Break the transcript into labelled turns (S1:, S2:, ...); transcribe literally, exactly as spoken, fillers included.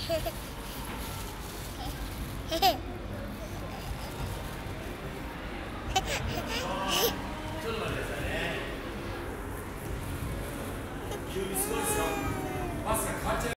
S1: と待ってくださいね。急にすごいですよ。バスが変わっちゃう。